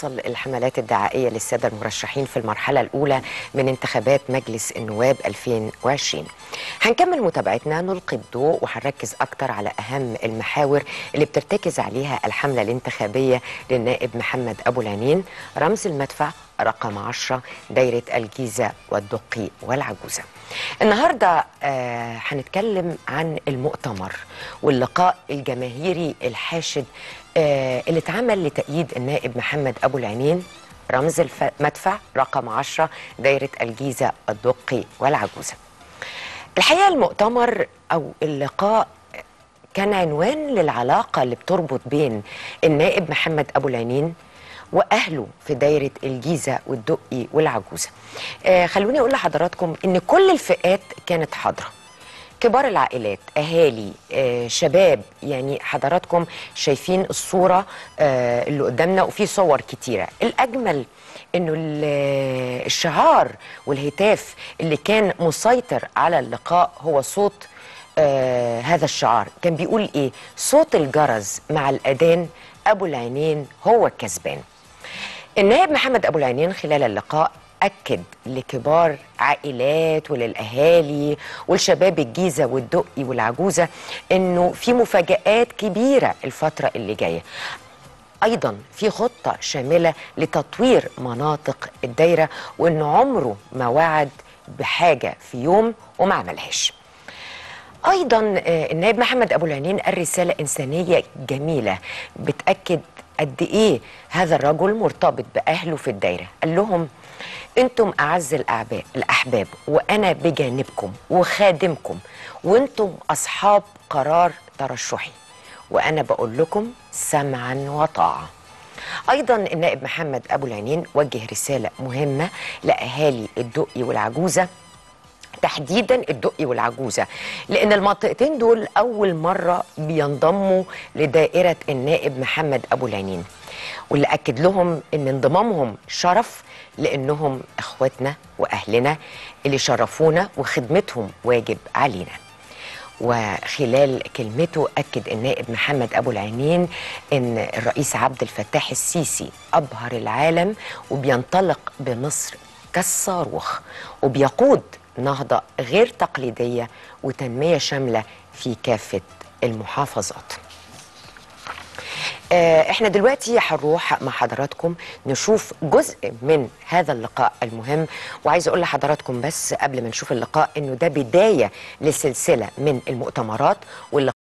بتواصل الحملات الدعائية للسادة المرشحين في المرحلة الأولى من انتخابات مجلس النواب 2020. هنكمل متابعتنا، نلقي الضوء وهنركز أكتر على أهم المحاور اللي بترتكز عليها الحملة الانتخابية للنائب محمد أبو العنين، رمز المدفع رقم 10 دايرة الجيزة والدقي والعجوزة. النهاردة هنتكلم عن المؤتمر واللقاء الجماهيري الحاشد اللي اتعمل لتأييد النائب محمد أبو العنين، رمز المدفع رقم 10 دايرة الجيزة الدقي والعجوزة. الحقيقة المؤتمر أو اللقاء كان عنوان للعلاقة اللي بتربط بين النائب محمد أبو العنين وأهله في دايرة الجيزة والدقي والعجوزة. خلوني أقول لحضراتكم إن كل الفئات كانت حاضرة، كبار العائلات، أهالي، شباب. يعني حضراتكم شايفين الصورة اللي قدامنا وفي صور كتيرة. الأجمل إنه الشعار والهتاف اللي كان مسيطر على اللقاء هو صوت هذا الشعار. كان بيقول إيه؟ صوت الجرس مع الأذان، أبو العنين هو الكسبان. النائب محمد أبو العنين خلال اللقاء أكد لكبار عائلات وللأهالي والشباب الجيزة والدقي والعجوزة إنه في مفاجآت كبيرة الفترة اللي جاية. أيضا في خطة شاملة لتطوير مناطق الدايرة، وإنه عمره ما وعد بحاجة في يوم وما عملهاش. أيضا النائب محمد أبو العنين قال رسالة إنسانية جميلة بتأكد قد إيه هذا الرجل مرتبط بأهله في الدايرة. قال لهم: أنتم أعز الأحباب، وأنا بجانبكم وخادمكم، وأنتم أصحاب قرار ترشحي، وأنا بقول لكم سمعا وطاعة. أيضا النائب محمد أبو العنين وجه رسالة مهمة لأهالي الدقي والعجوزة، تحديدا الدقي والعجوزة، لأن المنطقتين دول أول مرة بينضموا لدائرة النائب محمد أبو العنين، واللي أكد لهم أن انضمامهم شرف لأنهم إخواتنا وأهلنا اللي شرفونا وخدمتهم واجب علينا. وخلال كلمته أكد النائب محمد أبو العنين أن الرئيس عبد الفتاح السيسي أبهر العالم وبينطلق بمصر كالصاروخ، وبيقود نهضة غير تقليدية وتنمية شاملة في كافة المحافظات. احنا دلوقتي هنروح مع حضراتكم نشوف جزء من هذا اللقاء المهم، وعايز اقول لحضراتكم بس قبل ما نشوف اللقاء انه ده بداية لسلسلة من المؤتمرات واللي